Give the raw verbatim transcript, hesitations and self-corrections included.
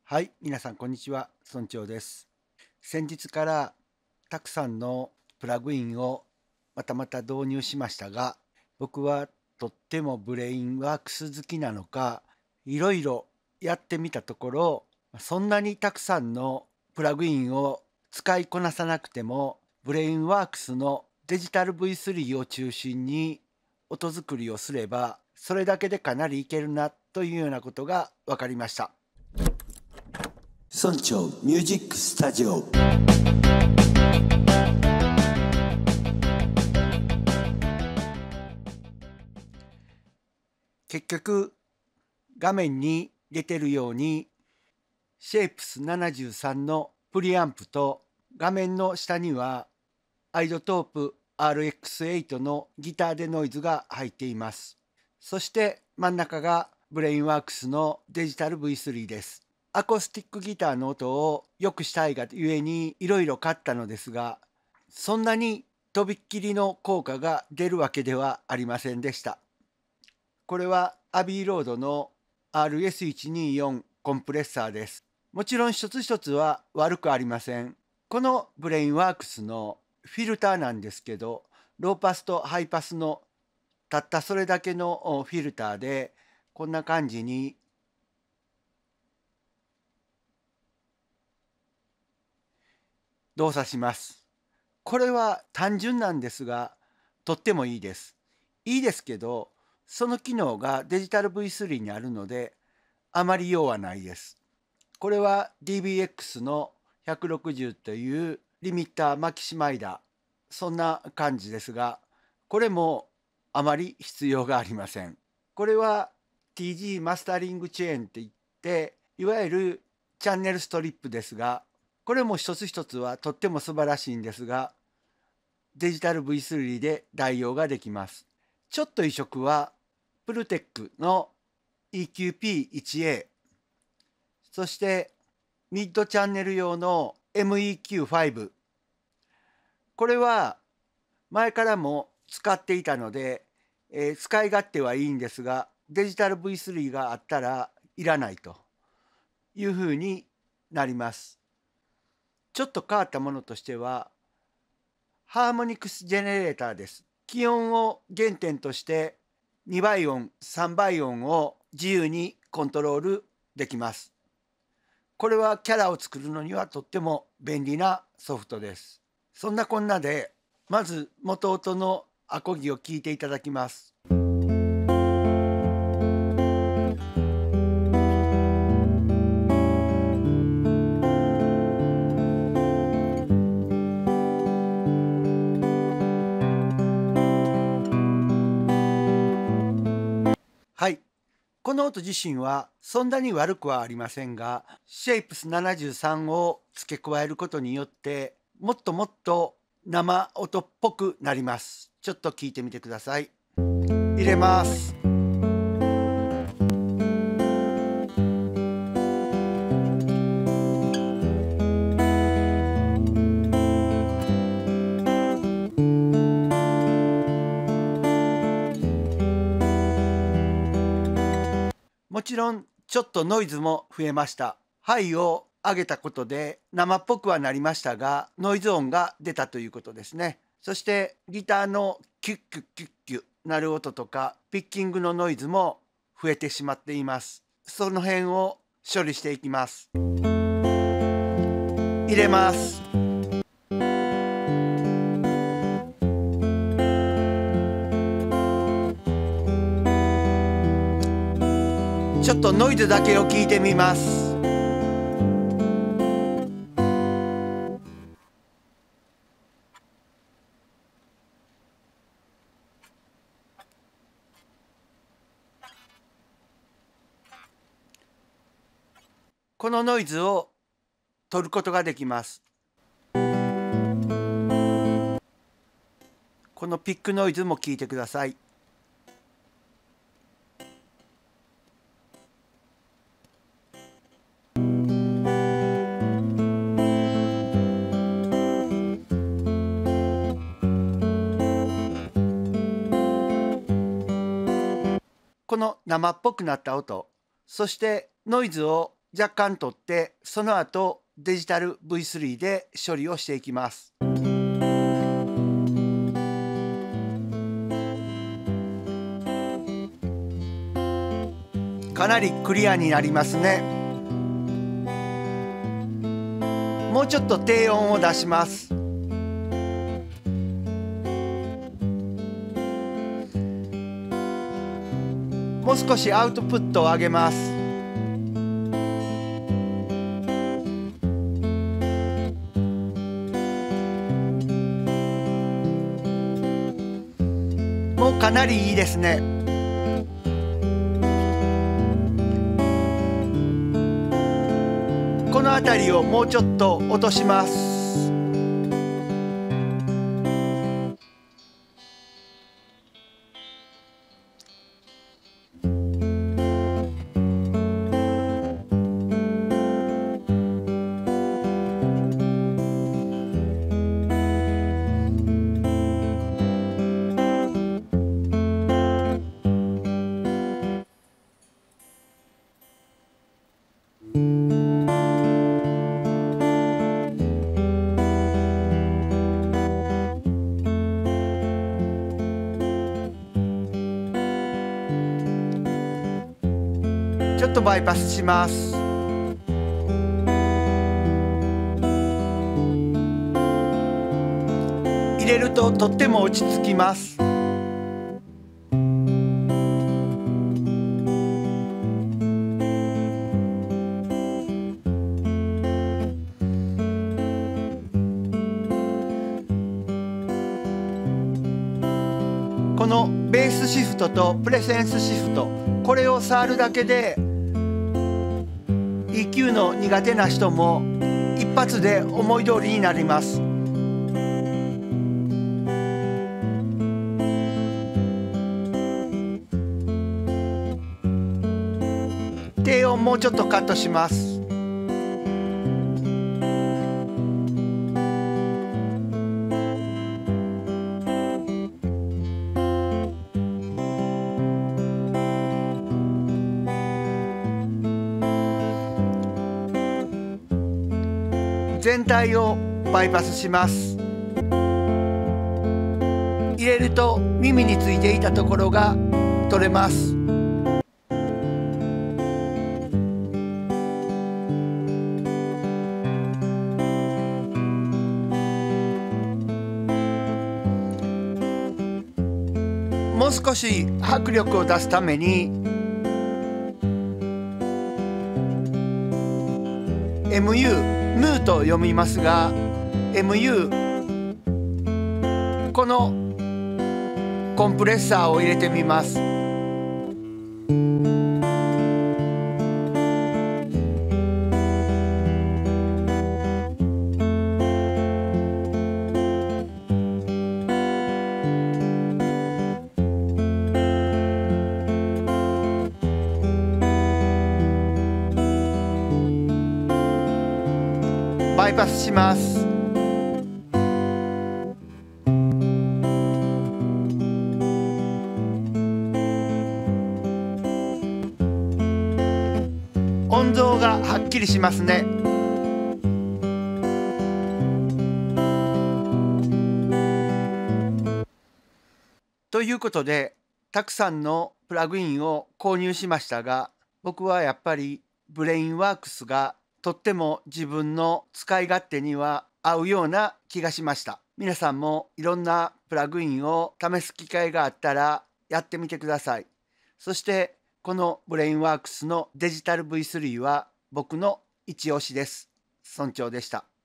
はい、皆さんこんにちは、村長です。先日からたくさんのプラグインをまたまた導入しましたが、僕はとってもブレインワークス好きなのか、いろいろやってみたところ、そんなにたくさんのプラグインを使いこなさなくても、ブレインワークスのデジタル ブイスリー を中心に音作りをすれば、それだけでかなりいけるなというようなことが分かりました。 村長ミュージックスタジオ。 結局画面に出てるようにシェイプスななじゅうさんのプリアンプと画面の下にはアイゾトープ アールエックスエイト のギターでノイズが入っています。そして真ん中がブレインワークスのデジタル ブイスリー です。アコースティックギターの音を良くしたいがゆえにいろいろ買ったのですが、そんなにとびっきりの効果が出るわけではありませんでした。これはアビーロードの アールエスいちにーよん コンプレッサーです。もちろん一つ一つは悪くありません。このブレインワークスのフィルターなんですけど、ローパスとハイパスのたったそれだけのフィルターでこんな感じに動作します。これは単純なんですが、とってもいいです。いいですけど、その機能がデジタル ブイスリー にあるので、あまり用はないです。これは ディービーエックス のひゃくろくじゅうというリミッターマキシマイダー、そんな感じですが、これもあまり必要がありません。これは ティージー マスタリングチェーンって言って、いわゆるチャンネルストリップですが、これも一つ一つはとっても素晴らしいんですが、デジタル ブイスリー で代用ができます。ちょっと異色は、プルテックの イーキューピーワンエー、そしてミッドチャンネル用の エムイーキューファイブ。これは前からも使っていたので、えー使い勝手はいいんですが、デジタル ブイスリー があったらいらないというふうになります。ちょっと変わったものとしては、ハーモニクスジェネレーターです。気温を原点としてにばい音、さんばい音を自由にコントロールできます。これはキャラを作るのにはとっても便利なソフトです。そんなこんなで、まず元音のアコギを聞いていただきます。はい。この音自身はそんなに悪くはありませんが、シェイプスななじゅうさんを付け加えることによって、もっともっと生音っぽくなります。ちょっと聞いてみてください。入れます。もちろんちょっとノイズも増えました。ハイを上げたことで生っぽくはなりましたが、ノイズ音が出たということですね。そしてギターのキュッキュッキュッキュ鳴る音とかピッキングのノイズも増えてしまっています。その辺を処理していきます。入れます。ちょっとノイズだけを聞いてみます。このノイズを取ることができます。このピックノイズも聞いてください。この生っぽくなった音、そしてノイズを若干取ってその後デジタル ブイスリー で処理をしていきます。かなりクリアになりますね。もうちょっと低音を出します。もう少しアウトプットを上げます。もうかなりいいですね。この辺りをもうちょっと落とします。ちょっとバイパスします。入れるととっても落ち着きます。このベースシフトとプレセンスシフト、これを触るだけで イーキュー の苦手な人も一発で思い通りになります。低音もうちょっとカットします。全体をバイパスします。入れると耳についていたところが取れます。もう少し迫力を出すために エムユームーと読みますが エムユー このコンプレッサーを入れてみます。バイパスします。音像がはっきりしますね。ということでたくさんのプラグインを購入しましたが、僕はやっぱりブレインワークスがとっても自分の使い勝手には合うような気がしました。皆さんもいろんなプラグインを試す機会があったらやってみてください。そしてこのブレインワークスのデジタル ブイスリー は僕の一押しです。村長でした。